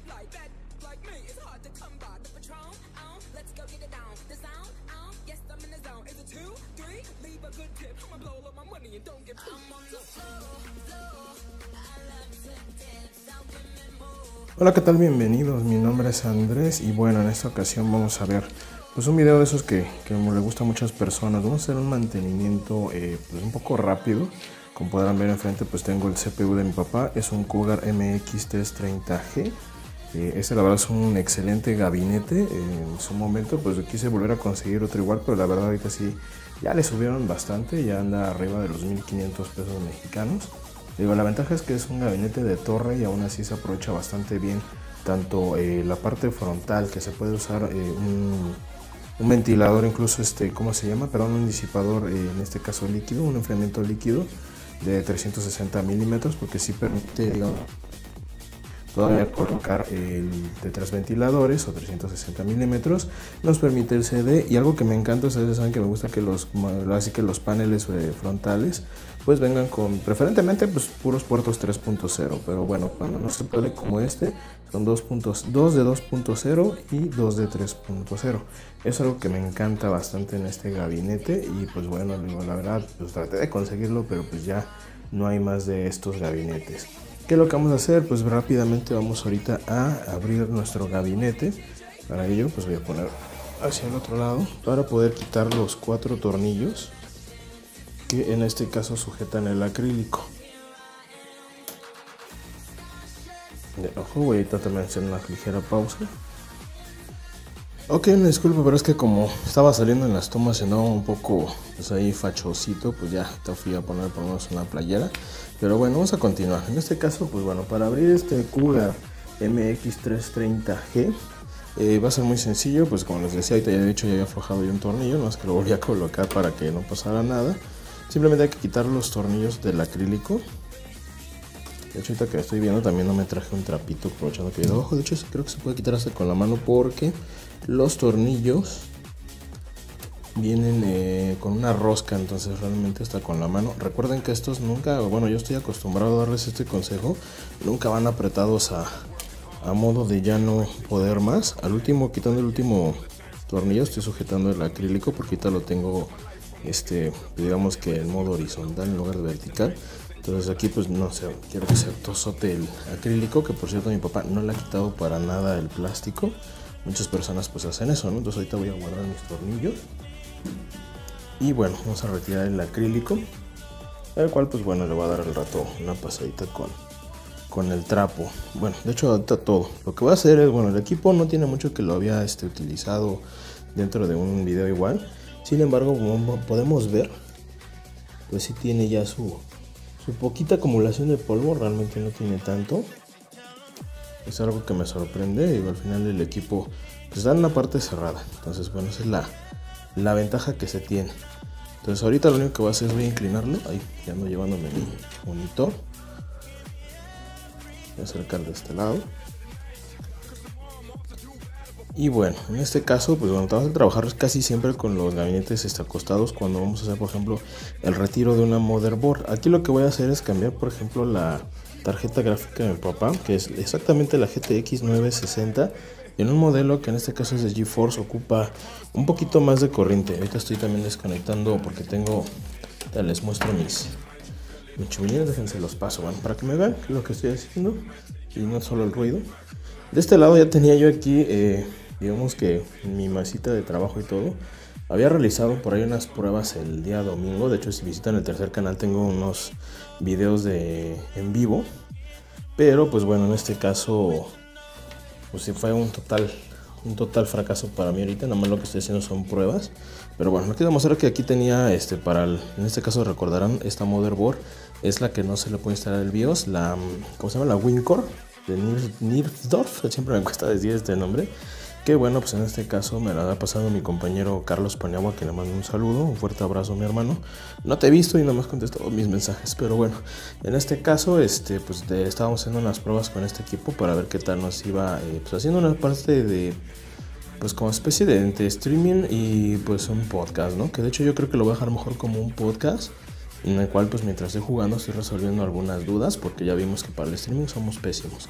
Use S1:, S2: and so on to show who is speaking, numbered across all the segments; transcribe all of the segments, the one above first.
S1: Hola, ¿qué tal? Bienvenidos, mi nombre es Andrés y bueno, en esta ocasión vamos a ver pues un video de esos que le gusta a muchas personas. Vamos a hacer un mantenimiento pues un poco rápido. Como podrán ver enfrente pues tengo el CPU de mi papá, es un Cougar MX330G. Este la verdad es un excelente gabinete. En su momento pues yo quise volver a conseguir otro igual, pero la verdad ahorita sí ya le subieron bastante, ya anda arriba de los 1,500 pesos mexicanos. Digo, la ventaja es que es un gabinete de torre y aún así se aprovecha bastante bien tanto la parte frontal, que se puede usar un ventilador, incluso ¿cómo se llama? Perdón, un disipador, en este caso líquido, un enfriamiento líquido de 360 milímetros, porque sí permite, digamos, todavía colocar de 3 ventiladores o 360 milímetros, nos permite el CD. Y algo que me encanta, ustedes saben que me gusta que los paneles frontales pues vengan con preferentemente pues puros puertos 3.0, pero bueno, cuando no se puede como son 2 de 2.0 y 2 de 3.0. Es algo que me encanta bastante en este gabinete y pues bueno, la verdad pues traté de conseguirlo, pero pues ya no hay más de estos gabinetes. ¿Qué es lo que vamos a hacer? Pues rápidamente vamos ahorita a abrir nuestro gabinete. Para ello pues voy a poner hacia el otro lado para poder quitar los 4 tornillos que en este caso sujetan el acrílico. De ojo, voy a también hacer una ligera pausa. Ok, me disculpo, pero es que como estaba saliendo en las tomas y andaba un poco pues ahí fachosito, pues ya te fui a poner por lo menos una playera. Pero bueno, vamos a continuar. En este caso, pues bueno, para abrir este Cougar MX330G va a ser muy sencillo. Pues como les decía, ahorita ya de hecho ya había aflojado yo un tornillo, no es que lo volví a colocar para que no pasara nada. Simplemente hay que quitar los tornillos del acrílico. De hecho, ahorita que estoy viendo también no me traje un trapito, aprovechando que ojo, de hecho creo que se puede quitar hasta con la mano porque los tornillos vienen con una rosca, entonces realmente está con la mano. Recuerden que estos nunca, bueno, yo estoy acostumbrado a darles este consejo, nunca van apretados a modo de ya no poder más. Al último, quitando el último tornillo, estoy sujetando el acrílico porque ahorita lo tengo digamos que en modo horizontal en lugar de vertical. Entonces aquí pues no sé, quiero que se tosote el acrílico, que por cierto mi papá no le ha quitado para nada el plástico. Muchas personas pues hacen eso, ¿no? Entonces ahorita voy a guardar mis tornillos. Y bueno, vamos a retirar el acrílico, al cual pues bueno, le voy a dar al rato una pasadita con el trapo. Bueno, de hecho ahorita todo lo que voy a hacer es, bueno, el equipo no tiene mucho que lo había utilizado dentro de un video igual. Sin embargo, como podemos ver, pues sí tiene ya su poquita acumulación de polvo, realmente no tiene tanto. Es algo que me sorprende y al final el equipo pues da una parte cerrada. Entonces bueno, esa es la ventaja que se tiene. Entonces ahorita lo único que voy a hacer es voy a inclinarlo. Ahí ya ando llevándome mi monitor. Voy a acercar de este lado. Y bueno, en este caso, pues bueno, vamos a trabajar casi siempre con los gabinetes acostados cuando vamos a hacer, por ejemplo, el retiro de una motherboard. Aquí lo que voy a hacer es cambiar, por ejemplo, la tarjeta gráfica de mi papá, que es exactamente la GTX 960, en un modelo que en este caso es de GeForce, ocupa un poquito más de corriente. Ahorita estoy también desconectando porque tengo, ya les muestro mis chumilines, déjense los paso, bueno, para que me vean lo que estoy haciendo y no solo el ruido. De este lado ya tenía yo aquí, digamos que mi mesita de trabajo y todo. Había realizado por ahí unas pruebas el día domingo. De hecho, si visitan el tercer canal tengo unos videos en vivo. Pero pues bueno, en este caso pues sí fue un total fracaso para mí ahorita. Nada más lo que estoy haciendo son pruebas. Pero bueno, lo que vamos a hacer que aquí tenía en este caso recordarán, esta motherboard es la que no se le puede instalar el BIOS, ¿cómo se llama? La WinCore de Nirsdorf, siempre me cuesta decir este nombre. Que bueno, pues en este caso me la ha pasado mi compañero Carlos Paniagua, que le mando un saludo, un fuerte abrazo, mi hermano. No te he visto y no me has contestado mis mensajes, pero bueno, en este caso, pues estábamos haciendo unas pruebas con este equipo para ver qué tal nos iba, pues haciendo una parte de, pues como especie de streaming y pues un podcast, ¿no? Que de hecho yo creo que lo voy a dejar mejor como un podcast, en el cual pues mientras estoy jugando estoy resolviendo algunas dudas, porque ya vimos que para el streaming somos pésimos.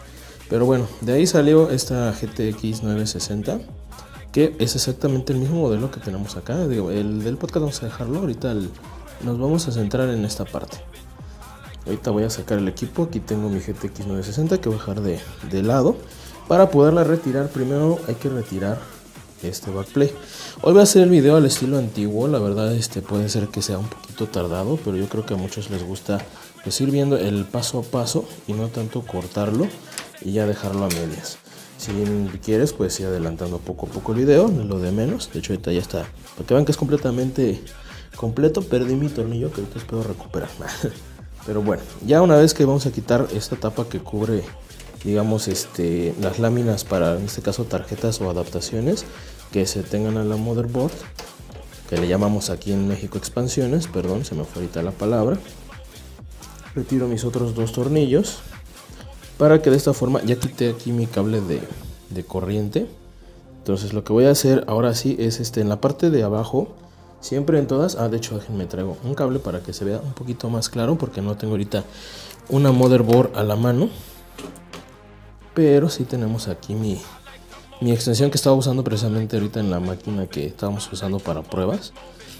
S1: Pero bueno, de ahí salió esta GTX 960, que es exactamente el mismo modelo que tenemos acá. Digo, el del podcast vamos a dejarlo, ahorita nos vamos a centrar en esta parte. Ahorita voy a sacar el equipo, aquí tengo mi GTX 960 que voy a dejar de lado. Para poderla retirar, primero hay que retirar este backplay. Hoy voy a hacer el video al estilo antiguo, la verdad puede ser que sea un poquito tardado, pero yo creo que a muchos les gusta pues ir viendo el paso a paso y no tanto cortarlo y ya dejarlo a medias. Si quieres, pues ir adelantando poco a poco el video, lo de menos. De hecho ahorita ya está, para que vean que es completamente completo. Perdí mi tornillo que ahorita espero recuperar. Pero bueno, ya una vez que vamos a quitar esta tapa que cubre, digamos, las láminas para, en este caso, tarjetas o adaptaciones que se tengan a la motherboard, que le llamamos aquí en México expansiones, perdón, se me fue ahorita la palabra. Retiro mis otros dos tornillos para que de esta forma, ya quité aquí mi cable de corriente. Entonces lo que voy a hacer ahora sí es en la parte de abajo, siempre en todas, de hecho déjenme traigo un cable para que se vea un poquito más claro, porque no tengo ahorita una motherboard a la mano. Pero sí tenemos aquí mi extensión que estaba usando precisamente ahorita en la máquina que estábamos usando para pruebas.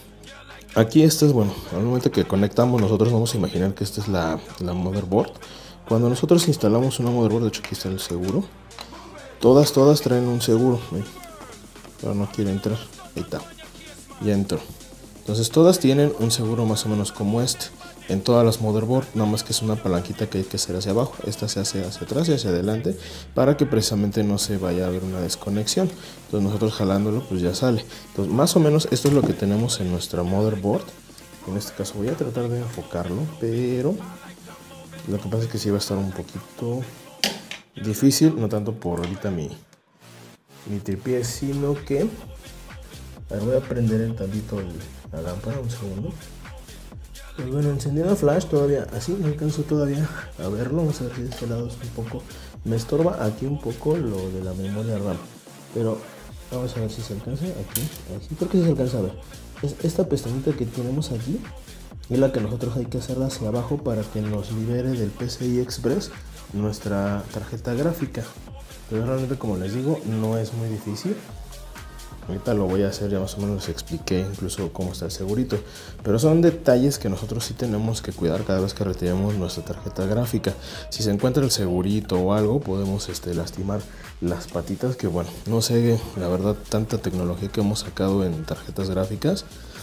S1: Aquí bueno, al momento que conectamos nosotros vamos a imaginar que esta es la motherboard. Cuando nosotros instalamos una motherboard, de hecho aquí está el seguro. Todas traen un seguro. Pero no quiere entrar. Ahí está. Ya entró. Entonces todas tienen un seguro más o menos como en todas las motherboard, nada más que es una palanquita que hay que hacer hacia abajo. Esta se hace hacia atrás y hacia adelante para que precisamente no se vaya a ver una desconexión. Entonces nosotros jalándolo pues ya sale. Entonces más o menos esto es lo que tenemos en nuestra motherboard. En este caso voy a tratar de enfocarlo, pero lo que pasa es que sí va a estar un poquito difícil, no tanto por ahorita mi tripié, sino que... A ver, voy a prender el tantito la lámpara, un segundo. Pues bueno, encendiendo el flash todavía, así no alcanzo todavía a verlo. Vamos a ver si de este lado es un poco, me estorba aquí un poco lo de la memoria RAM. Pero vamos a ver si se alcanza aquí, creo que sí se alcanza a ver. Es esta pestañita que tenemos aquí, es la que nosotros hay que hacerla hacia abajo para que nos libere del PCI Express nuestra tarjeta gráfica. Pero realmente, como les digo, no es muy difícil. Ahorita lo voy a hacer, ya más o menos les expliqué incluso cómo está el segurito. Pero son detalles que nosotros sí tenemos que cuidar cada vez que retiremos nuestra tarjeta gráfica. Si se encuentra el segurito o algo, podemos lastimar las patitas, que bueno, no sé, la verdad, tanta tecnología que hemos sacado en tarjetas gráficas.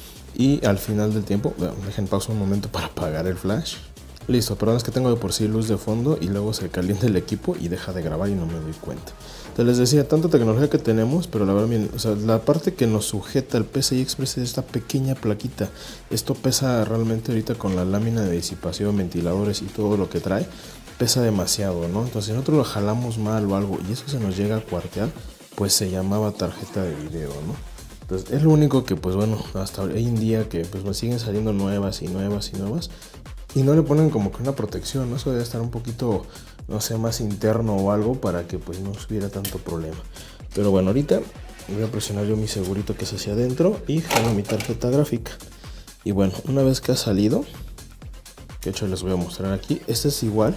S1: Y al final del tiempo, bueno, dejen pausa un momento para apagar el flash. Listo, perdón, es que tengo de por sí luz de fondo y luego se calienta el equipo y deja de grabar y no me doy cuenta. Entonces les decía, tanta tecnología que tenemos, pero la verdad, miren, o sea, la parte que nos sujeta el PCI Express es esta pequeña plaquita. Esto pesa realmente ahorita con la lámina de disipación, ventiladores y todo lo que trae, pesa demasiado, ¿no? Entonces si nosotros lo jalamos mal o algo y eso se nos llega a cuartear, pues se llamaba tarjeta de video, ¿no? Entonces es lo único que, pues bueno, hasta hoy en día que pues me siguen saliendo nuevas y nuevas y nuevas. Y no le ponen como que una protección, ¿no? Eso debe estar un poquito, no sé, más interno o algo para que pues no hubiera tanto problema. Pero bueno, ahorita voy a presionar yo mi segurito que es hacia adentro y jalo mi tarjeta gráfica. Y bueno, una vez que ha salido, que de hecho les voy a mostrar aquí, esta es igual,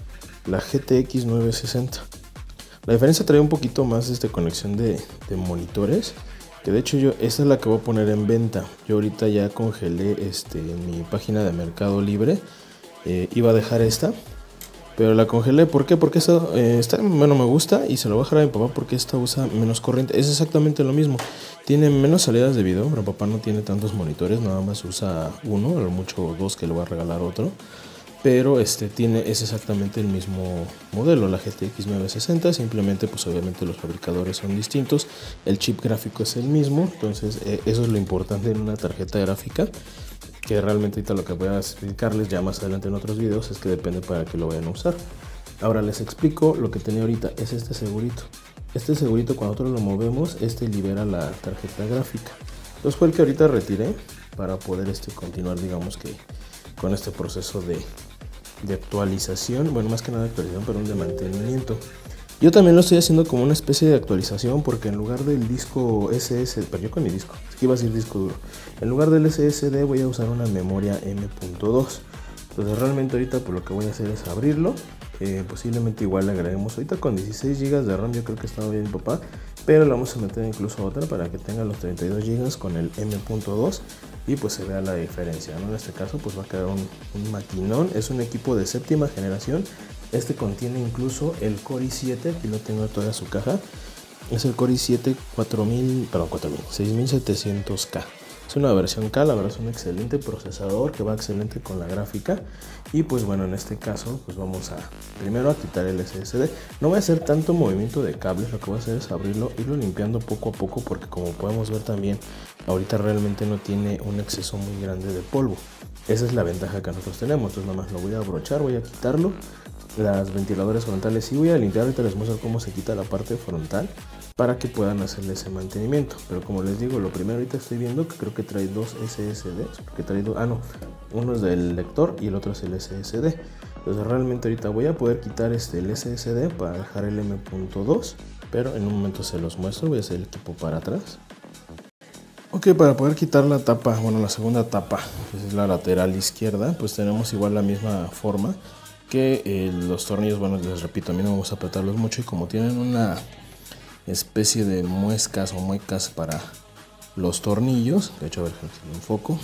S1: la GTX 960. La diferencia trae un poquito más de conexión de monitores. Que de hecho esta es la que voy a poner en venta. Yo ahorita ya congelé en mi página de Mercado Libre. Iba a dejar esta, pero la congelé. ¿Por qué? Porque esta bueno, me gusta y se lo voy a dejar a mi papá porque esta usa menos corriente. Es exactamente lo mismo. Tiene menos salidas de video, pero papá no tiene tantos monitores, nada más usa uno, a lo mucho dos, que le voy a regalar otro. Pero es exactamente el mismo modelo, la GTX 960, simplemente pues obviamente los fabricadores son distintos, el chip gráfico es el mismo, entonces eso es lo importante en una tarjeta gráfica, que realmente ahorita lo que voy a explicarles ya más adelante en otros videos es que depende para qué lo vayan a usar. Ahora les explico lo que tenía ahorita, es este segurito. Este segurito cuando nosotros lo movemos, libera la tarjeta gráfica. Entonces fue el que ahorita retiré para poder continuar, digamos que con este proceso de actualización, bueno, más que nada de actualización, pero de mantenimiento. Yo también lo estoy haciendo como una especie de actualización porque en lugar del disco SSD, pero yo con mi disco, es que iba a decir disco duro, en lugar del SSD voy a usar una memoria M.2. Entonces realmente ahorita pues lo que voy a hacer es abrirlo Posiblemente igual le agreguemos ahorita con 16 GB de RAM. Yo creo que estaba bien, papá, pero le vamos a meter incluso otra para que tenga los 32 GB con el M.2 y pues se vea la diferencia, ¿no? En este caso pues va a quedar un maquinón. Es un equipo de 7ª generación. Este contiene incluso el Core i7, aquí lo tengo toda su caja. Es el Core i7 6700K. Es una versión K, la verdad es un excelente procesador que va excelente con la gráfica. Y pues bueno, en este caso pues vamos a primero a quitar el SSD. No voy a hacer tanto movimiento de cables, lo que voy a hacer es abrirlo, irlo limpiando poco a poco, porque como podemos ver también ahorita realmente no tiene un exceso muy grande de polvo. Esa es la ventaja que nosotros tenemos. Entonces nada más lo voy a abrochar, voy a quitarlo. Las ventiladores frontales sí voy a limpiar, ahorita les muestro cómo se quita la parte frontal para que puedan hacerle ese mantenimiento. Pero como les digo, lo primero ahorita estoy viendo que creo que trae dos SSDs, porque trae dos, uno es del lector y el otro es el SSD. Entonces realmente ahorita voy a poder quitar el SSD para dejar el M.2, pero en un momento se los muestro. Voy a hacer el equipo para atrás. Ok, para poder quitar la tapa, bueno, la segunda tapa, que es la lateral izquierda, pues tenemos igual la misma forma que los tornillos. Bueno, les repito, a mí no me gusta apretarlos mucho, y como tienen una especie de muescas o muecas para los tornillos, de hecho a ver si lo enfoco,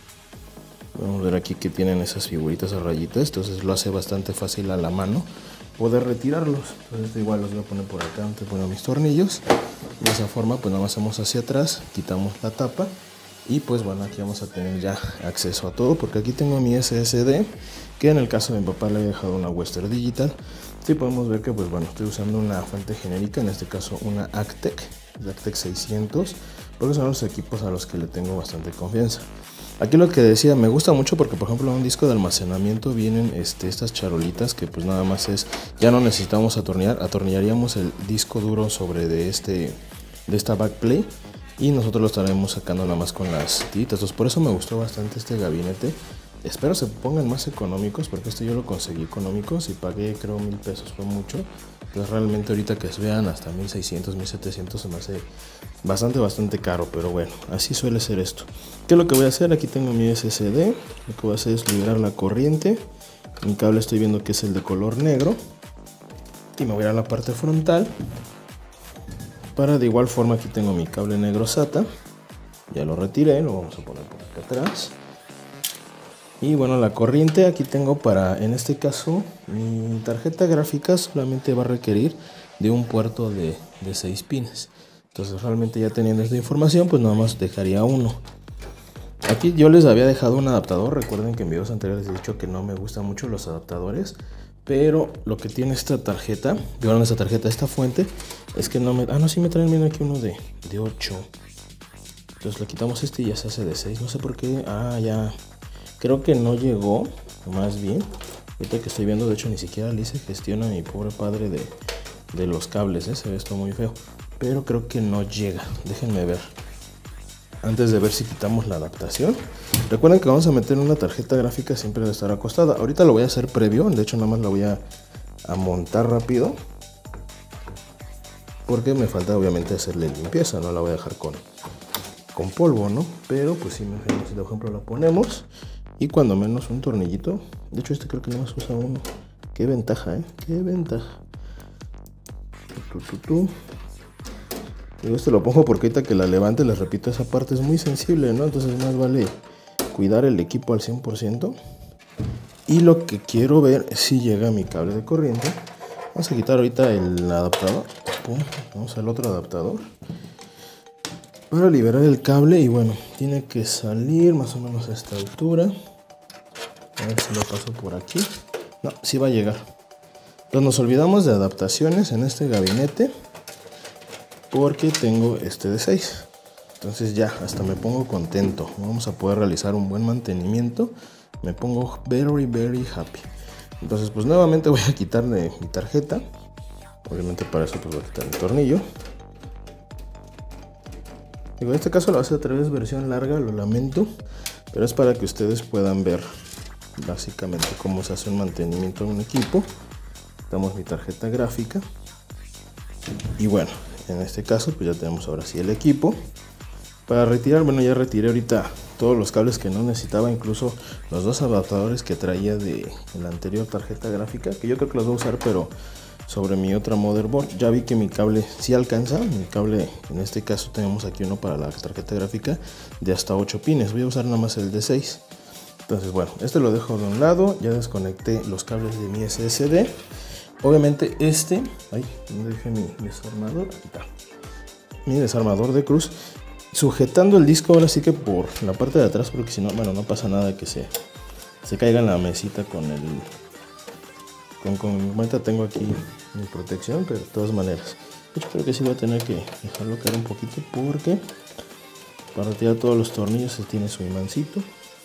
S1: vamos a ver aquí que tienen esas figuritas o rayitas, entonces lo hace bastante fácil a la mano poder retirarlos. Entonces igual los voy a poner por acá donde pongo mis tornillos. De esa forma pues nada más hacemos hacia atrás, quitamos la tapa y pues bueno, aquí vamos a tener ya acceso a todo, porque aquí tengo mi SSD, que en el caso de mi papá le he dejado una Western Digital. Sí podemos ver que pues bueno, estoy usando una fuente genérica, en este caso una Actec 600, porque son los equipos a los que le tengo bastante confianza. Aquí lo que decía, me gusta mucho porque por ejemplo en un disco de almacenamiento vienen estas charolitas que pues nada más es, ya no necesitamos atornillar, atornillaríamos el disco duro sobre de esta backplate y nosotros lo estaremos sacando nada más con las tiritas. Entonces por eso me gustó bastante este gabinete. Espero se pongan más económicos, porque este yo lo conseguí económico, si pagué creo 1000 pesos fue mucho. Pues realmente ahorita que se vean hasta 1600, 1700 se me hace bastante caro, pero bueno, así suele ser esto. ¿Qué es lo que voy a hacer? Aquí tengo mi SSD, lo que voy a hacer es liberar la corriente. Mi cable estoy viendo que es el de color negro y me voy a la parte frontal. Para de igual forma aquí tengo mi cable negro SATA, ya lo retiré, lo vamos a poner por acá atrás. Y bueno, la corriente aquí tengo para, en este caso, mi tarjeta gráfica solamente va a requerir de un puerto de 6 pines. Entonces realmente ya teniendo esta información, pues nada más dejaría uno. Aquí yo les había dejado un adaptador. Recuerden que en videos anteriores he dicho que no me gustan mucho los adaptadores, pero lo que tiene esta tarjeta, esta fuente, es que no me... sí me traen bien aquí uno de 8. Entonces le quitamos y ya se hace de 6. No sé por qué. Ya... Creo que no llegó, más bien. Ahorita que estoy viendo, de hecho ni siquiera le hice gestión a mi pobre padre de los cables, se ve esto muy feo. Pero creo que no llega, déjenme ver. Antes de ver si quitamos la adaptación. Recuerden que vamos a meter una tarjeta gráfica, siempre debe estar acostada. Ahorita lo voy a hacer previo, de hecho nada más la voy a montar rápido. Porque me falta obviamente hacerle limpieza, no la voy a dejar con polvo, ¿no? Pero pues si de ejemplo la ponemos. Y cuando menos un tornillito. De hecho creo que no más usa uno. Qué ventaja, qué ventaja. Digo, lo pongo porque ahorita que la levante, les repito, esa parte es muy sensible, ¿no? Entonces más vale cuidar el equipo al 100%. Y lo que quiero ver es si llega mi cable de corriente. Vamos a quitar ahorita el adaptador. Vamos al otro adaptador para liberar el cable. Y bueno, tiene que salir más o menos a esta altura. A ver si lo paso por aquí. No, sí va a llegar. Entonces nos olvidamos de adaptaciones en este gabinete, porque tengo de 6. Entonces ya hasta me pongo contento. Vamos a poder realizar un buen mantenimiento. Me pongo very happy. Entonces pues nuevamente voy a quitarle mi tarjeta. Obviamente para eso pues voy a quitar el tornillo. Digo, en este caso lo voy a hacer a través de versión larga, lo lamento, pero es para que ustedes puedan ver básicamente cómo se hace un mantenimiento de un equipo. Damos mi tarjeta gráfica y bueno, en este caso pues ya tenemos ahora sí el equipo. Para retirar, bueno, ya retiré ahorita todos los cables que no necesitaba, incluso los 2 adaptadores que traía de la anterior tarjeta gráfica, que yo creo que los voy a usar, pero sobre mi otra motherboard. Ya vi que mi cable sí alcanza, mi cable, en este caso tenemos aquí uno para la tarjeta gráfica de hasta 8 pines, voy a usar nada más el de 6. Entonces bueno, este lo dejo de un lado, ya desconecté los cables de mi SSD. Obviamente ¿dónde dejé mi desarmador? Aquí está. Mi desarmador de cruz, sujetando el disco ahora sí que por la parte de atrás, porque si no, bueno, no pasa nada que se caiga en la mesita con el... Ahorita tengo aquí mi protección, pero de todas maneras. De hecho, creo que sí voy a tener que dejarlo caer un poquito porque para retirar todos los tornillos se tiene su imancito.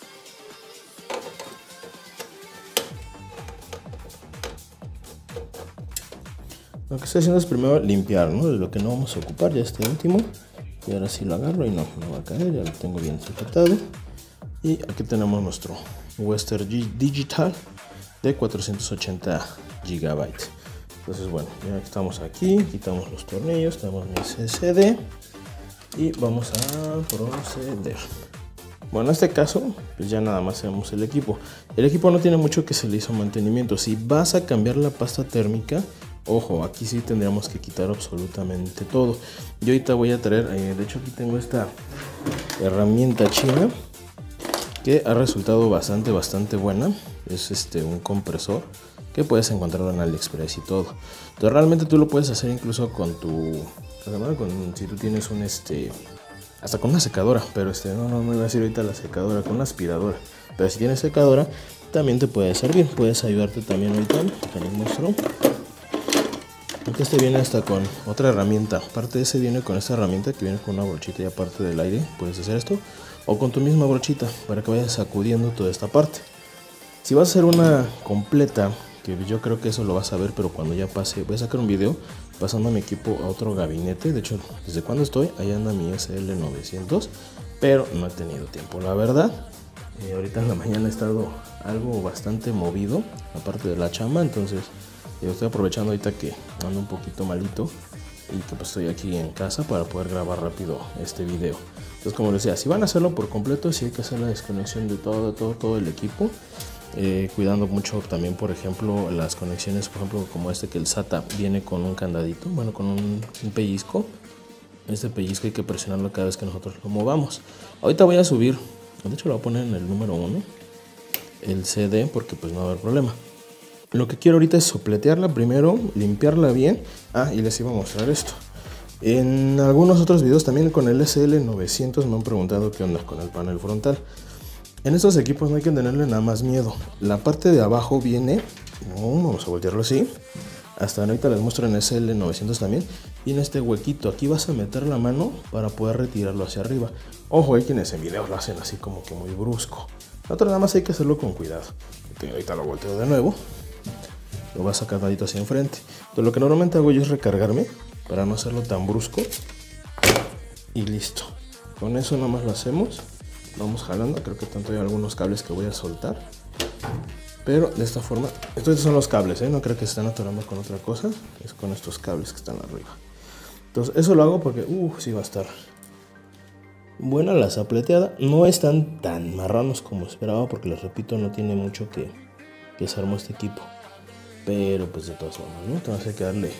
S1: Lo que estoy haciendo es primero limpiar, ¿no? De lo que no vamos a ocupar, ya este último. Y ahora sí lo agarro y no va a caer, ya lo tengo bien sujetado. Y aquí tenemos nuestro Western Digital de 480 GB. Entonces bueno, ya estamos aquí, quitamos los tornillos, tenemos mi SSD y vamos a proceder. Bueno, en este caso, pues ya nada más tenemos el equipo. El equipo no tiene mucho que se le hizo mantenimiento. Si vas a cambiar la pasta térmica, ojo, aquí sí tendríamos que quitar absolutamente todo. Yo ahorita voy a traer, de hecho aquí tengo esta herramienta china que ha resultado bastante buena. Es un compresor que puedes encontrar en AliExpress y todo. Entonces realmente tú lo puedes hacer incluso con si tú tienes hasta con una secadora, pero no iba a decir ahorita la secadora, con una aspiradora. Pero si tienes secadora también te puede servir, puedes ayudarte también ahorita. Te les muestro. Este viene hasta con otra herramienta, aparte de ese viene con esta herramienta que viene con una brochita y aparte del aire puedes hacer esto, o con tu misma brochita para que vayas sacudiendo toda esta parte. Si vas a hacer una completa, que yo creo que eso lo vas a ver, pero cuando ya pase, voy a sacar un video pasando mi equipo a otro gabinete. De hecho, desde cuando estoy, ahí anda mi SL900, pero no he tenido tiempo, la verdad. Ahorita en la mañana he estado algo bastante movido, aparte de la chamba, entonces yo estoy aprovechando ahorita que ando un poquito malito y que pues estoy aquí en casa para poder grabar rápido este video. Entonces, como les decía, si van a hacerlo por completo, sí hay que hacer la desconexión de todo el equipo. Cuidando mucho también, por ejemplo, las conexiones, por ejemplo, como que el SATA viene con un candadito, bueno, con un pellizco. Este pellizco hay que presionarlo cada vez que nosotros lo movamos. Ahorita voy a subir, de hecho lo voy a poner en el número 1, el CD, porque pues no va a haber problema. Lo que quiero ahorita es sopletearla primero, limpiarla bien. Y les iba a mostrar esto. En algunos otros videos también con el SL900 me han preguntado qué onda con el panel frontal. En estos equipos no hay que tenerle nada más miedo. La parte de abajo viene, vamos a voltearlo así. Hasta ahorita les muestro en SL900 también. Y en este huequito, aquí vas a meter la mano para poder retirarlo hacia arriba. Ojo, hay quienes en videos lo hacen así como que muy brusco. Otro nada más hay que hacerlo con cuidado. Ahorita lo volteo de nuevo. Lo vas a sacar dadito hacia enfrente. Entonces lo que normalmente hago yo es recargarme para no hacerlo tan brusco. Y listo. Con eso nada más lo hacemos. Vamos jalando. Creo que tanto hay algunos cables que voy a soltar. Pero de esta forma. Estos son los cables, no creo que se estén atorando con otra cosa. Es con estos cables que están arriba. Entonces eso lo hago porque sí va a estar buena la zapleteada. No están tan marranos como esperaba, porque les repito, no tiene mucho que se armó este equipo. Pero pues de todas formas, ¿no? Entonces hay que darle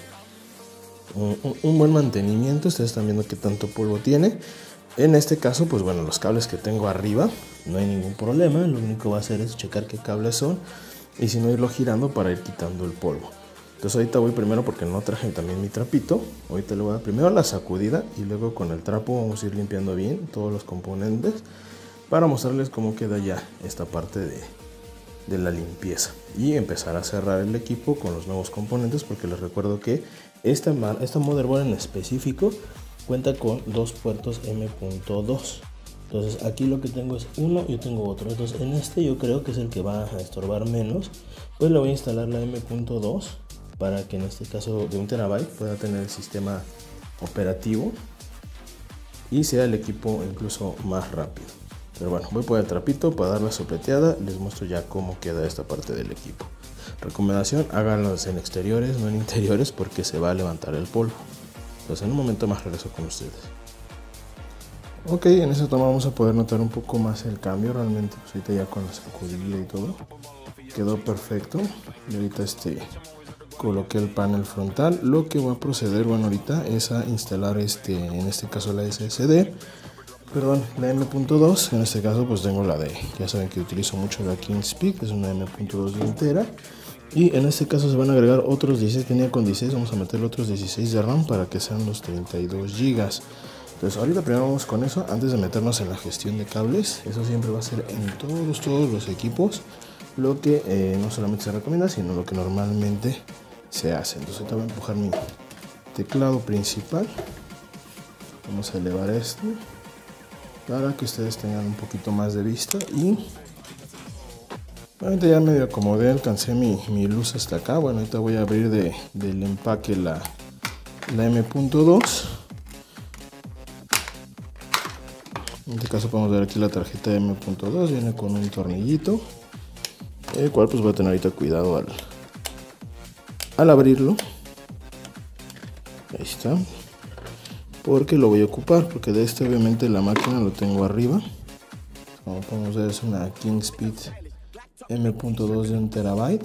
S1: un buen mantenimiento. Ustedes están viendo que tanto polvo tiene. En este caso, pues bueno, los cables que tengo arriba no hay ningún problema. Lo único que voy a hacer es checar qué cables son y si no, irlo girando para ir quitando el polvo. Entonces ahorita voy primero, porque no traje también mi trapito. Ahorita le voy a dar primero la sacudida y luego con el trapo vamos a ir limpiando bien todos los componentes para mostrarles cómo queda ya esta parte de la limpieza y empezar a cerrar el equipo con los nuevos componentes, porque les recuerdo que esta motherboard en específico cuenta con 2 puertos M.2. Entonces aquí lo que tengo es uno y yo tengo otro. Entonces en este yo creo que es el que va a estorbar menos. Pues le voy a instalar la M.2 para que en este caso de 1 TB pueda tener el sistema operativo y sea el equipo incluso más rápido. Pero bueno, voy por el trapito para dar la sopleteada. Les muestro ya cómo queda esta parte del equipo. Recomendación, háganlos en exteriores, no en interiores, porque se va a levantar el polvo. Entonces en un momento más regreso con ustedes. Ok, en esta toma vamos a poder notar un poco más el cambio. Realmente pues ahorita ya con la sacudida y todo quedó perfecto. Y ahorita coloqué el panel frontal. Lo que voy a proceder, bueno, ahorita es a instalar en este caso la SSD, perdón, la M.2. En este caso pues tengo la de, ya saben que utilizo mucho la Kingspeed, es una M.2 entera. Y en este caso se van a agregar otros 16, tenía con 16, vamos a meterle otros 16 de RAM para que sean los 32 GB. Entonces ahorita primero vamos con eso, antes de meternos en la gestión de cables. Eso siempre va a ser en todos los equipos lo que no solamente se recomienda, sino lo que normalmente se hace. Entonces ahorita voy a empujar mi teclado principal, vamos a elevar esto para que ustedes tengan un poquito más de vista. Y ahorita ya medio acomodé, alcancé mi luz hasta acá. Bueno, ahorita voy a abrir del empaque la M.2. En este caso podemos ver aquí la tarjeta M.2, viene con un tornillito, el cual pues voy a tener ahorita cuidado al abrirlo. Ahí está, porque lo voy a ocupar, porque de obviamente la máquina lo tengo arriba. Como podemos ver es una Kingspeed M.2 de 1 TB.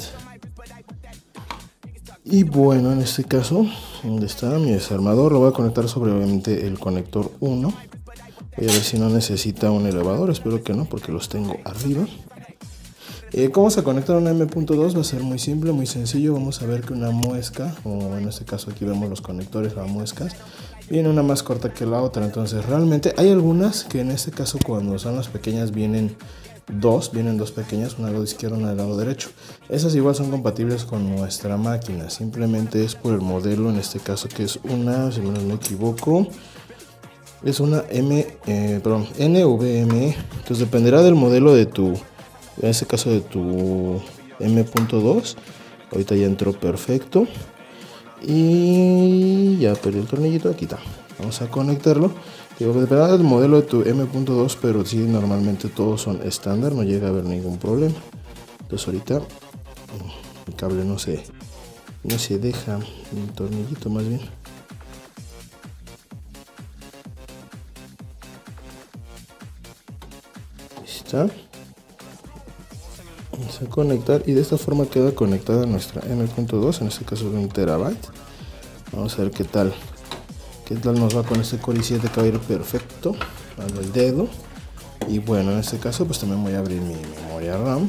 S1: Y bueno, en este caso, donde está mi desarmador, lo voy a conectar sobre obviamente el conector 1. Voy a ver si no necesita un elevador, espero que no, porque los tengo arriba. ¿Cómo se conecta una M.2? Va a ser muy simple, muy sencillo. Vamos a ver que una muesca, o en este caso aquí vemos los conectores, las muescas, viene una más corta que la otra. Entonces realmente hay algunas que en este caso cuando son las pequeñas vienen dos pequeñas, una al lado izquierdo, una al lado derecho. Esas igual son compatibles con nuestra máquina, simplemente es por el modelo, en este caso que es una, si no me equivoco, es una NVMe. Entonces dependerá del modelo de en este caso de tu M.2. Ahorita ya entró perfecto. Y ya perdí el tornillito, aquí está. Vamos a conectarlo. Dependerá del modelo de tu M.2, pero sí, normalmente todos son estándar, no llega a haber ningún problema. Entonces ahorita el cable no se deja, el tornillito más bien. Está. Vamos a conectar y de esta forma queda conectada nuestra M.2, en este caso de 1 TB. Vamos a ver qué tal nos va con este Core i7, que va a ir perfecto al dedo. Y bueno, en este caso pues también voy a abrir mi memoria RAM.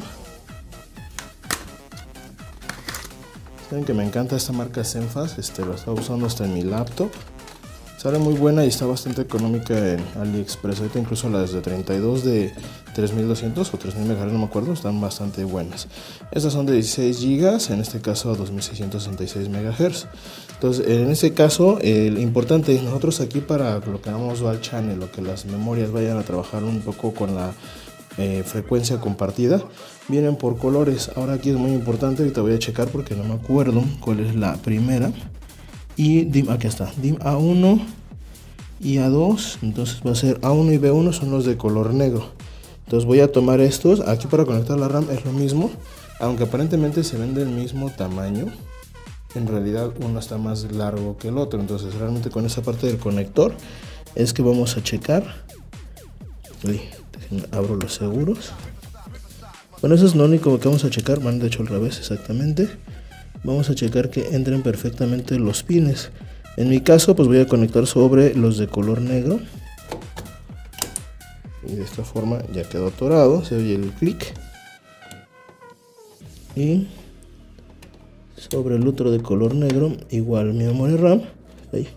S1: Saben que me encanta esta marca Zenfast, lo estaba usando hasta en mi laptop. Sale muy buena y está bastante económica en AliExpress. Ahorita incluso las de 32 de 3200 o 3000 MHz, no me acuerdo, están bastante buenas. Estas son de 16 GB, en este caso 2666 MHz. Entonces, en este caso, el importante, nosotros aquí para lo que llamamos Dual Channel, lo que las memorias vayan a trabajar un poco con la frecuencia compartida, vienen por colores. Ahora aquí es muy importante, ahorita voy a checar porque no me acuerdo cuál es la primera. Y aquí está, DIM A1 y A2, entonces va a ser A1 y B1 son los de color negro. Entonces voy a tomar estos, aquí para conectar la RAM es lo mismo, aunque aparentemente se ven del mismo tamaño, en realidad uno está más largo que el otro. Entonces realmente con esa parte del conector es que vamos a checar. Abro los seguros. Bueno, eso es lo único que vamos a checar, van de hecho al revés exactamente. Vamos a checar que entren perfectamente los pines. En mi caso pues voy a conectar sobre los de color negro. Y de esta forma ya quedó atorado, se oye el clic. Y sobre el otro de color negro, igual mi memoria RAM. Ahí.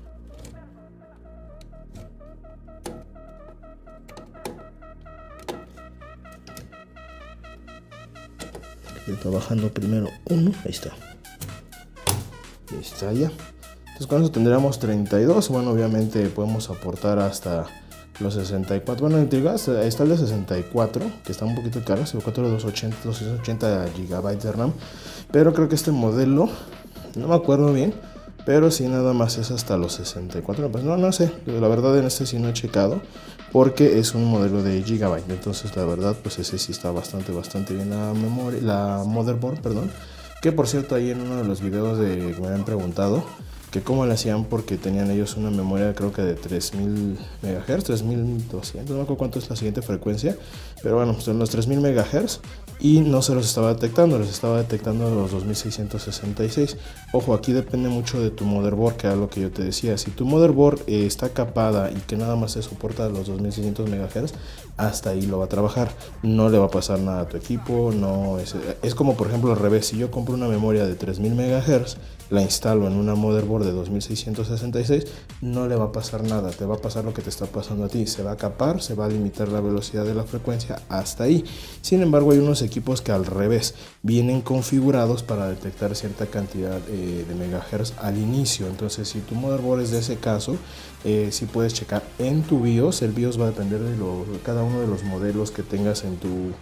S1: Estoy trabajando primero uno, ahí está. Ahí está ya. Entonces con eso tendríamos 32. Bueno, obviamente podemos aportar hasta los 64. Bueno, está el de 64, que está un poquito caro, 64 de 280 GB de RAM. Pero creo que este modelo, no me acuerdo bien, pero sí nada más es hasta los 64. Pues no sé, la verdad en este sí no he checado, porque es un modelo de Gigabyte. Entonces la verdad pues ese sí está bastante bien la motherboard, perdón. Que por cierto ahí en uno de los videos que me habían preguntado, que cómo le hacían, porque tenían ellos una memoria creo que de 3000 MHz, 3200, no me acuerdo cuánto es la siguiente frecuencia, pero bueno, son los 3000 MHz y no se los estaba detectando, les estaba detectando los 2666. Ojo, aquí depende mucho de tu motherboard, que era lo que yo te decía. Si tu motherboard está capada y que nada más se soporta los 2600 MHz, hasta ahí lo va a trabajar, no le va a pasar nada a tu equipo. No es como por ejemplo al revés, si yo compro una memoria de 3000 MHz, la instalo en una motherboard de 2666, no le va a pasar nada, te va a pasar lo que te está pasando a ti, se va a capar, se va a limitar la velocidad de la frecuencia hasta ahí. Sin embargo, hay unos equipos que al revés vienen configurados para detectar cierta cantidad de megahertz al inicio. Entonces, si tu motherboard es de ese caso, si puedes checar en tu BIOS. El BIOS va a depender de cada uno de los modelos que tengas en tu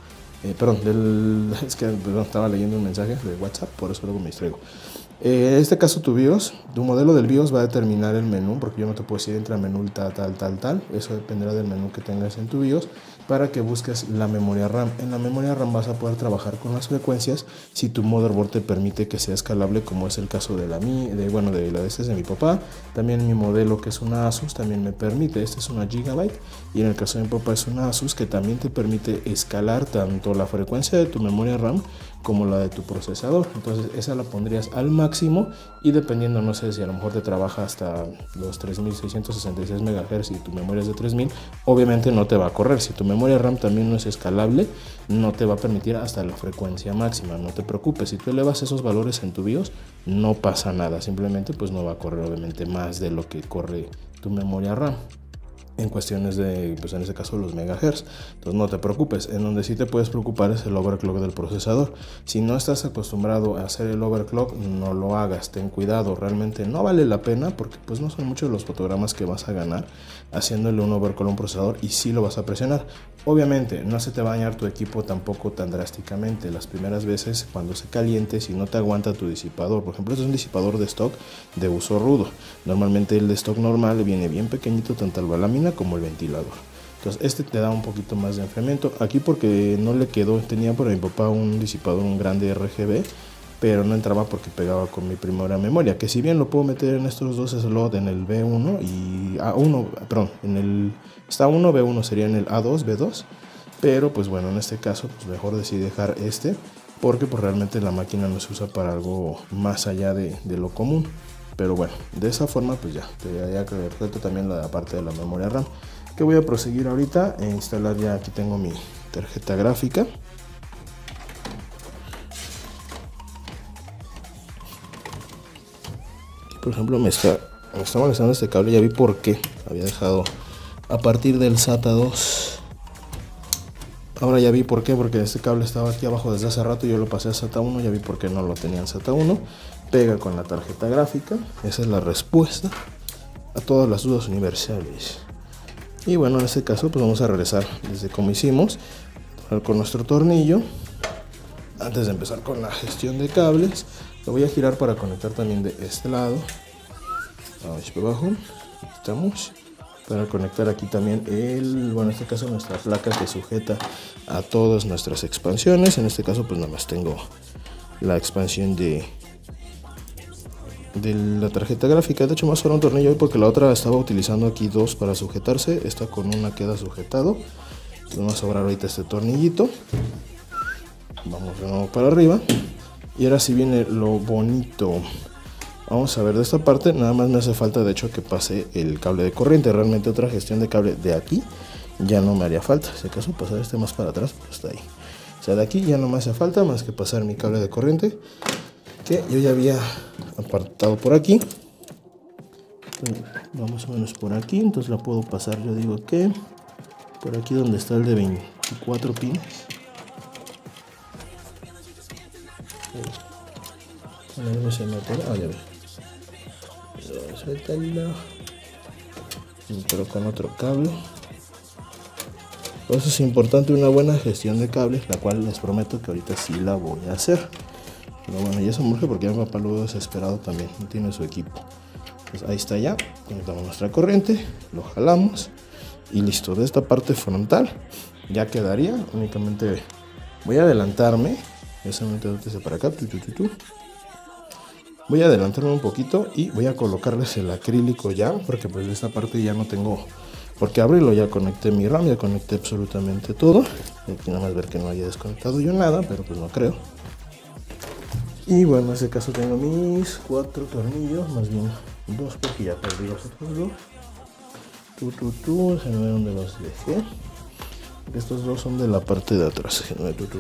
S1: es que estaba leyendo un mensaje de WhatsApp, por eso luego me distraigo. En este caso tu modelo del BIOS va a determinar el menú, porque yo no te puedo decir entra menú tal, eso dependerá del menú que tengas en tu BIOS, para que busques la memoria RAM. En la memoria RAM vas a poder trabajar con las frecuencias si tu motherboard te permite que sea escalable, como es el caso de la de mi papá. También mi modelo, que es una Asus, también me permite. Esta es una Gigabyte, y en el caso de mi papá es una Asus que también te permite escalar tanto la frecuencia de tu memoria RAM como la de tu procesador. Entonces esa la pondrías al máximo, y dependiendo, no sé, si a lo mejor te trabaja hasta los 3666 MHz y tu memoria es de 3000, obviamente no te va a correr. Si tu memoria RAM también no es escalable, no te va a permitir hasta la frecuencia máxima. No te preocupes, si tú elevas esos valores en tu BIOS, no pasa nada, simplemente pues no va a correr obviamente más de lo que corre tu memoria RAM en cuestiones de, pues en este caso, los megahertz. Entonces no te preocupes. En donde sí te puedes preocupar es el overclock del procesador. Si no estás acostumbrado a hacer el overclock, no lo hagas, ten cuidado, realmente no vale la pena, porque pues no son muchos los fotogramas que vas a ganar haciéndole un overclock a un procesador, y sí lo vas a presionar. Obviamente no se te va a dañar tu equipo tampoco tan drásticamente. Las primeras veces, cuando se caliente, si no te aguanta tu disipador, por ejemplo, este es un disipador de stock de uso rudo. Normalmente el de stock normal viene bien pequeñito, tanto la lámina como el ventilador. Entonces este te da un poquito más de enfriamiento. Aquí porque no le quedó, tenía por mi papá un disipador, un grande RGB, pero no entraba porque pegaba con mi primera memoria, que si bien lo puedo meter en estos dos slots, en el B1 y A1, perdón, está 1, B1 sería en el A2, B2, pero pues bueno, en este caso pues mejor decidí dejar porque pues realmente la máquina no se usa para algo más allá de lo común. Pero bueno, de esa forma pues ya resuelto también la parte de la memoria RAM, que voy a proseguir ahorita e instalar. Ya aquí tengo mi tarjeta gráfica. Por ejemplo, me está molestando este cable. Ya vi por qué había dejado a partir del SATA 2. Ahora ya vi por qué, porque este cable estaba aquí abajo desde hace rato. Yo lo pasé a SATA 1, ya vi por qué no lo tenía en SATA 1. Pega con la tarjeta gráfica. Esa es la respuesta a todas las dudas universales. Y bueno, en este caso pues vamos a regresar desde como hicimos, con nuestro tornillo. Antes de empezar con la gestión de cables, lo voy a girar para conectar también de este lado. Vamos para abajo, estamos, para conectar aquí también en este caso nuestra placa que sujeta a todas nuestras expansiones. En este caso pues nada más tengo la expansión de la tarjeta gráfica. De hecho más solo un tornillo hoy, porque la otra estaba utilizando aquí dos para sujetarse. Esta con una queda sujetado. Vamos a sobrar ahorita este tornillito. Vamos de nuevo para arriba, y ahora sí viene lo bonito. Vamos a ver, de esta parte nada más me hace falta de hecho que pase el cable de corriente. Realmente otra gestión de cable de aquí ya no me haría falta. Si acaso pasar este más para atrás, pues está ahí. O sea, de aquí ya no me hace falta más que pasar mi cable de corriente, que yo ya había apartado por aquí. Vamos o menos por aquí, entonces la puedo pasar, yo digo que por aquí donde está el de 24 pines. Ya ve. Suéltala. Pero con otro cable. Por eso es importante una buena gestión de cables, la cual les prometo que ahorita sí la voy a hacer. Pero bueno, ya se me urge porque ya mi papá lo veo desesperado también, no tiene su equipo. Pues ahí está ya, conectamos nuestra corriente, lo jalamos y listo. De esta parte frontal ya quedaría. Únicamente voy a adelantarme. Esa mente para acá. Voy a adelantarme un poquito y voy a colocarles el acrílico ya, porque pues de esta parte ya no tengo por qué abrirlo. Ya conecté mi RAM, ya conecté absolutamente todo. Aquí nada más ver que no haya desconectado yo nada, pero pues no creo. Y bueno, en este caso tengo mis 4 tornillos, más bien 2 porque ya perdí los otros 2. Déjenme ver dónde los dejé. Estos 2 son de la parte de atrás. Déjenme ver.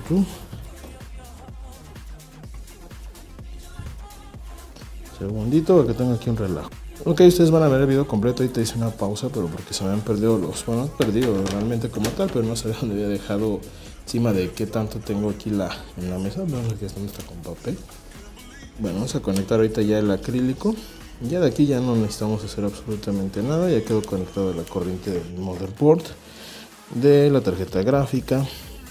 S1: Segundito porque tengo aquí un relajo. Ok, ustedes van a ver el video completo. Ahorita hice una pausa, pero porque se me han perdido bueno, perdido realmente como tal, pero no sabía dónde había dejado encima de qué tanto tengo aquí en la mesa. Vamos a ver que esto no está con papel. Bueno, vamos a conectar ahorita ya el acrílico. Ya de aquí ya no necesitamos hacer absolutamente nada. Ya quedó conectado la corriente del motherboard, de la tarjeta gráfica.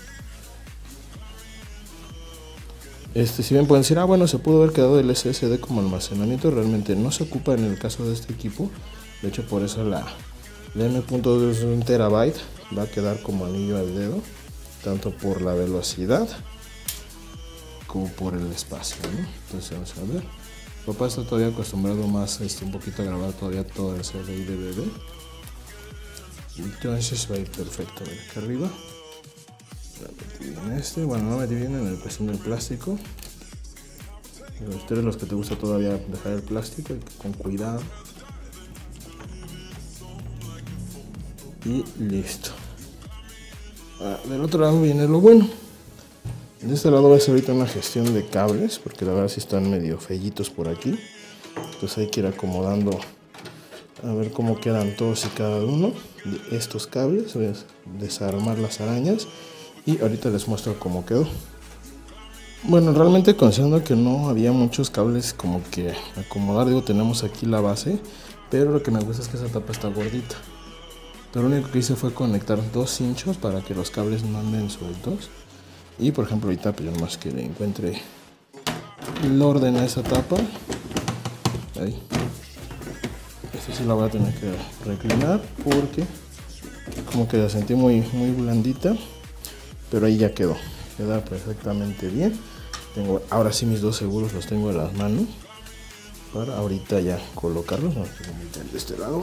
S1: Si bien pueden decir, bueno, se pudo haber quedado el SSD como almacenamiento, realmente no se ocupa en el caso de este equipo. De hecho, por eso la M.2 es 1 terabyte, va a quedar como anillo al dedo, tanto por la velocidad como por el espacio, ¿no? Entonces vamos a ver. Mi papá está todavía acostumbrado más un poquito a grabar todavía todo el CD y DVD. Entonces va a ir perfecto. Ven acá arriba. Metí bien bueno, no metí bien en el cuestión del plástico. Pero ustedes los que te gusta todavía dejar el plástico, con cuidado. Y listo. Del otro lado viene lo bueno. De este lado va a ser ahorita una gestión de cables, porque la verdad sí están medio fellitos por aquí. Entonces hay que ir acomodando a ver cómo quedan todos y cada uno de estos cables. Voy a desarmar las arañas y ahorita les muestro cómo quedó. Bueno, realmente considerando que no había muchos cables como que acomodar, digo, tenemos aquí la base, pero lo que me gusta es que esa tapa está gordita. Pero lo único que hice fue conectar 2 cinchos para que los cables no anden sueltos. Y por ejemplo ahorita pues yo nomás que le encuentre el orden a esa tapa. Ahí. Esta sí la voy a tener que reclinar porque como que la sentí muy blandita. Pero ahí ya quedó. Queda perfectamente bien. Tengo ahora sí mis 2 seguros, los tengo en las manos. Para ahorita ya colocarlos. Vamos a poner de este lado.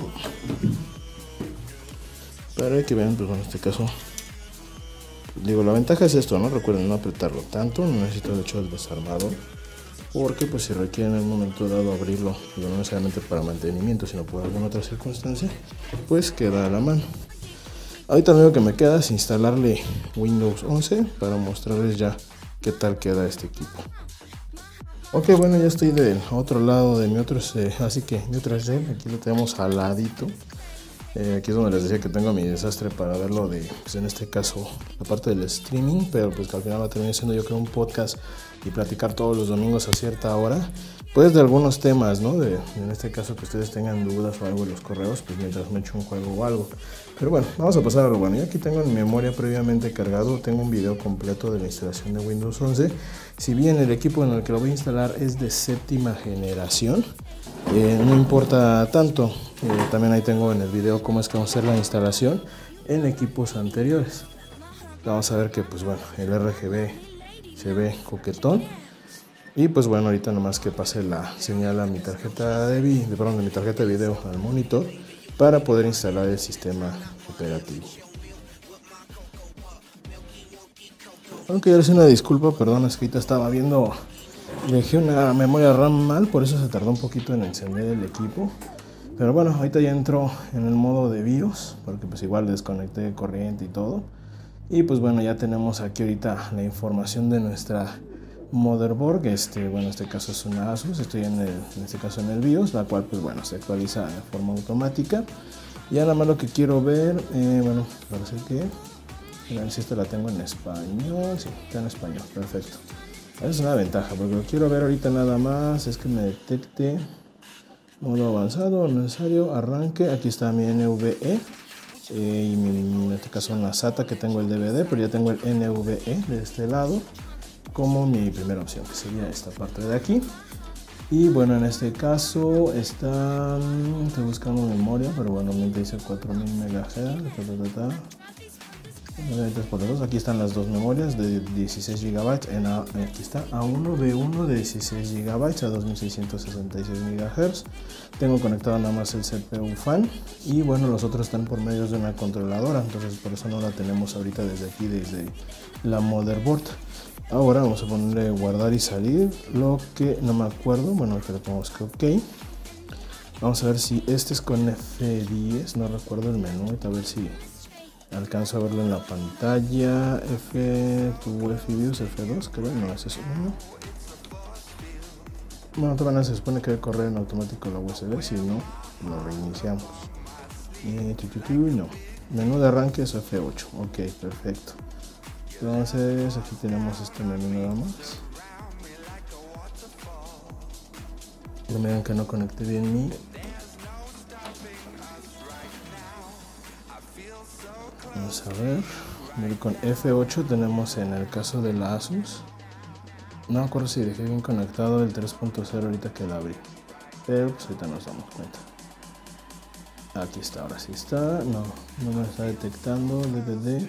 S1: Para que vean, pues en este caso. Digo, la ventaja es esto, ¿no? Recuerden no apretarlo tanto, no necesito de hecho el desarmador, porque pues si requiere en el momento dado abrirlo, digo, no necesariamente para mantenimiento, sino por alguna otra circunstancia, pues queda a la mano. Ahorita lo único que me queda es instalarle Windows 11 para mostrarles ya qué tal queda este equipo. Ok, bueno, ya estoy del otro lado de mi otro, así que mi otro set, aquí lo tenemos al ladito. Aquí es donde les decía que tengo mi desastre para verlo de, pues en este caso, la parte del streaming, pero pues que al final va a terminar siendo yo creo un podcast y platicar todos los domingos a cierta hora, pues de algunos temas, ¿no? En este caso que ustedes tengan dudas o algo en los correos, pues mientras me echo un juego o algo. Pero bueno, vamos a pasar a lo bueno. Yo aquí tengo en memoria previamente cargado, tengo un video completo de la instalación de Windows 11. Si bien el equipo en el que lo voy a instalar es de 7ª generación, no importa tanto. También ahí tengo en el video cómo es que vamos a hacer la instalación en equipos anteriores. Vamos a ver que pues bueno, el RGB se ve coquetón. Y pues bueno, ahorita nomás que pase la señal a mi tarjeta de mi tarjeta de video al monitor para poder instalar el sistema operativo. Aunque ya les una disculpa, perdón, es que ahorita estaba viendo, dejé una memoria RAM mal, por eso se tardó un poquito en encender el equipo. Pero bueno, ahorita ya entró en el modo de BIOS, porque pues igual desconecté corriente y todo. Y pues bueno, ya tenemos aquí ahorita la información de nuestra motherboard, que bueno, en este caso es una Asus, estoy en este caso en el BIOS, la cual pues bueno, se actualiza de forma automática. Y nada más lo que quiero ver, bueno, parece que, a ver si esta la tengo en español, sí, está en español, perfecto. Esa es una ventaja, porque lo que quiero ver ahorita nada más es que me detecte modo avanzado, necesario, arranque. Aquí está mi NVE y en este caso una SATA, que tengo el DVD, pero ya tengo el NVE de este lado como mi primera opción, que sería esta parte de aquí. Y bueno, en este caso estoy buscando memoria, pero bueno, me dice 4000 MHz. por los dos. Aquí están las dos memorias de 16 GB. Aquí está A1B1 de 16 GB a 2666 MHz. Tengo conectado nada más el CPU fan. Y bueno, los otros están por medio de una controladora. Entonces por eso no la tenemos ahorita desde aquí, desde la motherboard. Ahora vamos a ponerle guardar y salir. Lo que no me acuerdo, bueno, que le pongamos que ok. Vamos a ver si este es con F10, no recuerdo el menú, a ver si alcanzo a verlo en la pantalla. F-Views, F2, creo, no es eso, ¿no? Bueno, todavía se supone que debe correr en automático la USB, si no, lo reiniciamos. No, menú de arranque es F8, ok, perfecto. Entonces aquí tenemos este menú nada más. No me digan que no conecté bien mi... Vamos a ver. Mira, con F8 tenemos en el caso de la Asus. No me acuerdo si dejé bien conectado el 3.0 ahorita que la abrí. Pero pues ahorita nos damos cuenta. Aquí está, ahora sí está. No me está detectando DVD.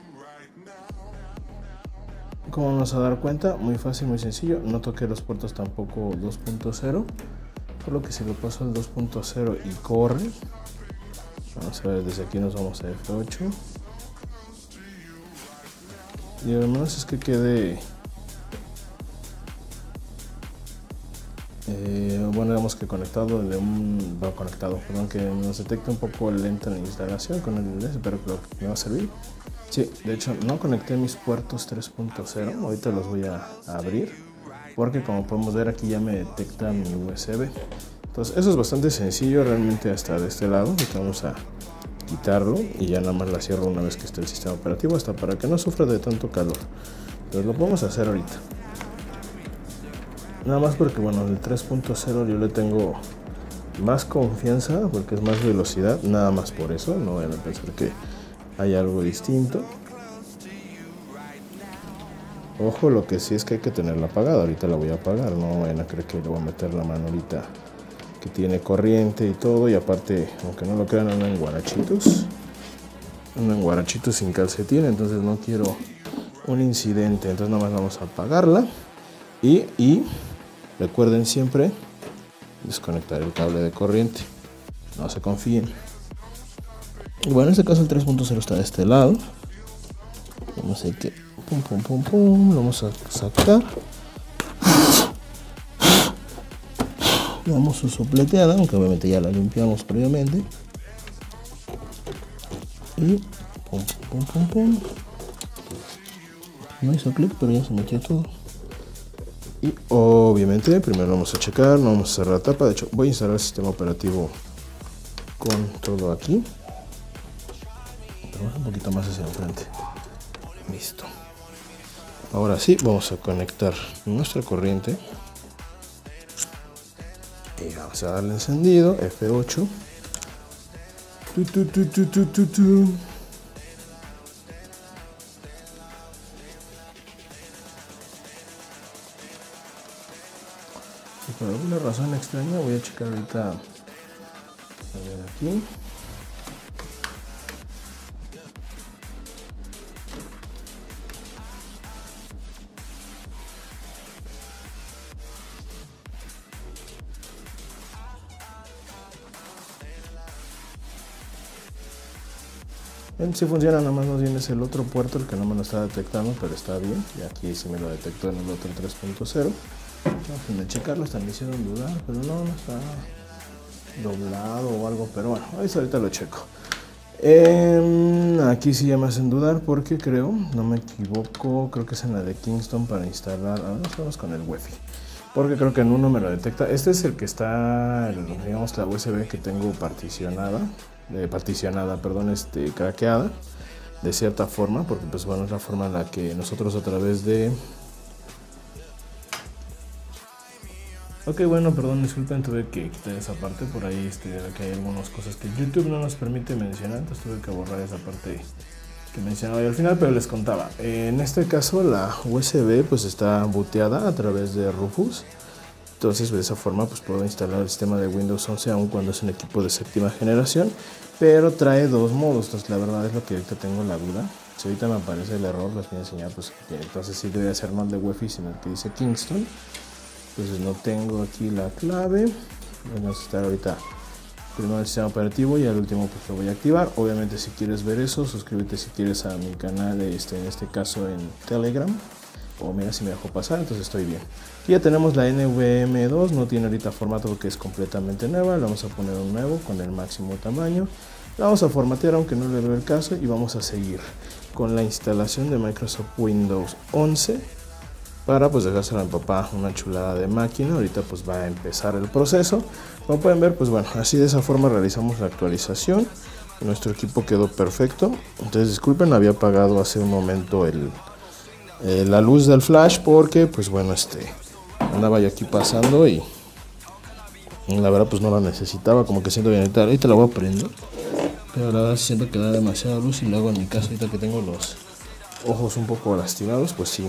S1: ¿Cómo vamos a dar cuenta? Muy fácil, muy sencillo. No toqué los puertos tampoco 2.0. Por lo que si lo paso al 2.0 y corre. Vamos a ver, desde aquí nos vamos a F8. Y al menos es que quede... bueno, digamos que conectado de un... Va conectado, perdón, que nos detecta un poco lenta la instalación con el DS, pero creo que me va a servir. Sí, de hecho no conecté mis puertos 3.0, ahorita los voy a abrir, porque como podemos ver aquí ya me detecta mi USB. Entonces eso es bastante sencillo, realmente hasta de este lado. Vamos a quitarlo y ya nada más la cierro una vez que esté el sistema operativo, hasta para que no sufra de tanto calor. Entonces lo podemos hacer ahorita. Nada más porque bueno, el 3.0 yo le tengo más confianza porque es más velocidad, nada más por eso, no vayan a pensar que hay algo distinto. Ojo, lo que sí es que hay que tenerla apagada. Ahorita la voy a apagar, no vayan a creer que le voy a meter la mano ahorita que tiene corriente y todo. Y aparte, aunque no lo crean, ando en guarachitos sin calcetín, entonces no quiero un incidente. Entonces nada más vamos a apagarla y recuerden siempre desconectar el cable de corriente, no se confíen. Y bueno, en este caso el 3.0 está de este lado. Vamos a ir que lo vamos a sacar. Le damos su sopleteada, aunque obviamente ya la limpiamos previamente. Y no hizo clic, pero ya se metió todo. Y obviamente primero vamos a checar, no vamos a cerrar la tapa. De hecho voy a instalar el sistema operativo con todo aquí. Un poquito más hacia enfrente. Listo. Ahora sí, vamos a conectar nuestra corriente. Y vamos a darle encendido. F8. Y por alguna razón extraña voy a checar ahorita. A ver aquí. Si funciona, nada más bien es el otro puerto el que no me lo está detectando, pero está bien. Y aquí sí me lo detectó en el otro 3.0. Vamos a checarlo, hasta me hicieron dudar, pero no está doblado o algo, pero bueno, ahorita lo checo. Aquí sí ya me hacen dudar porque creo, no me equivoco, creo que es en la de Kingston para instalar. Ahora vamos con el Wi-Fi, porque creo que en uno me lo detecta. Este es el que está, digamos, la USB que tengo particionada, craqueada de cierta forma, porque pues bueno, es la forma en la que nosotros a través de... Ok, bueno, perdón, disculpen, tuve que quitar esa parte, por ahí que hay algunas cosas que YouTube no nos permite mencionar, entonces tuve que borrar esa parte que mencionaba yo al final, pero les contaba. En este caso la USB pues está booteada a través de Rufus. Entonces de esa forma pues puedo instalar el sistema de Windows 11 aun cuando es un equipo de séptima generación, pero trae dos modos. Entonces la verdad es lo que ahorita tengo la duda Si ahorita me aparece el error, les voy a enseñar pues que entonces sí debe ser no el de Wi-Fi, sino el que dice Kingston. Entonces no tengo aquí la clave. Voy a necesitar ahorita primero el sistema operativo y al último pues lo voy a activar. Obviamente si quieres ver eso, suscríbete si quieres a mi canal, en este caso en Telegram. O mira, si me dejó pasar, entonces estoy bien. Aquí ya tenemos la NVMe2, no tiene ahorita formato porque es completamente nueva. Le vamos a poner un nuevo con el máximo tamaño. La vamos a formatear aunque no le veo el caso y vamos a seguir con la instalación de Microsoft Windows 11 para pues dejárselo a mi papá, una chulada de máquina. Ahorita pues va a empezar el proceso. Como pueden ver, pues bueno, así de esa forma realizamos la actualización. Nuestro equipo quedó perfecto. Entonces disculpen, había apagado hace un momento la luz del flash porque pues bueno, andaba yo aquí pasando y la verdad pues no la necesitaba, como que siento bien. Ahorita la voy a prender, pero la verdad siento que da demasiada luz y luego en mi caso ahorita que tengo los ojos un poco lastimados, pues sí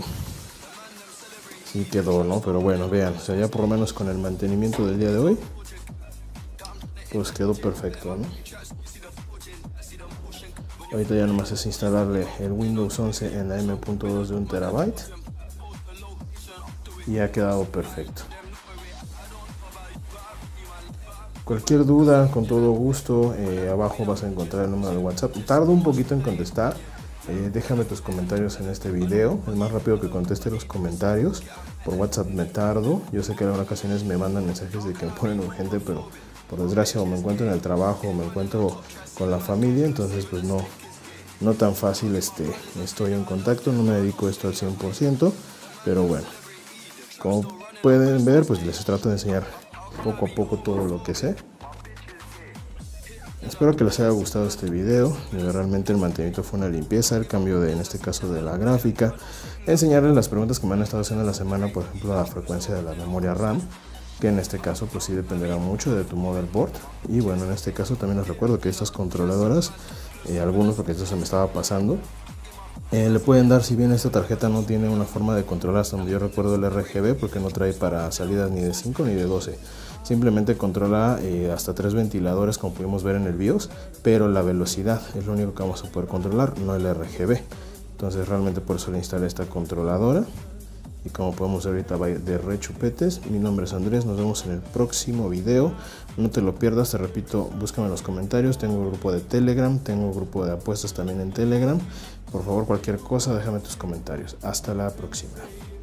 S1: quedó, ¿no? Pero bueno, vean, o sea, ya por lo menos con el mantenimiento del día de hoy pues quedó perfecto, ¿no? Ahorita ya nomás es instalarle el Windows 11 en la M.2 de 1 TB y ha quedado perfecto. Cualquier duda, con todo gusto, abajo vas a encontrar el número de WhatsApp. Tardo un poquito en contestar, déjame tus comentarios en este video. Es más rápido que conteste los comentarios. Por WhatsApp me tardo. Yo sé que en ocasiones me mandan mensajes de que me ponen urgente, pero por desgracia o me encuentro en el trabajo o me encuentro con la familia, entonces pues no tan fácil estoy en contacto. No me dedico a esto al 100%, pero bueno, como pueden ver, pues les trato de enseñar poco a poco todo lo que sé. Espero que les haya gustado este video. Realmente el mantenimiento fue una limpieza, el cambio en este caso de la gráfica, enseñarles las preguntas que me han estado haciendo en la semana, por ejemplo la frecuencia de la memoria RAM, que en este caso pues sí dependerá mucho de tu motherboard. Y bueno, en este caso también les recuerdo que estas controladoras, algunos, porque esto se me estaba pasando, le pueden dar, si bien esta tarjeta no tiene una forma de controlar hasta donde yo recuerdo el RGB, porque no trae para salidas ni de 5 ni de 12, simplemente controla hasta 3 ventiladores como pudimos ver en el BIOS, pero la velocidad es lo único que vamos a poder controlar, no el RGB. Entonces realmente por eso le instalé esta controladora. Y como podemos ver ahorita va de rechupetes. Mi nombre es Andrés, nos vemos en el próximo video. No te lo pierdas, te repito, búscame en los comentarios. Tengo un grupo de Telegram, tengo un grupo de apuestas también en Telegram. Por favor, cualquier cosa, déjame tus comentarios. Hasta la próxima.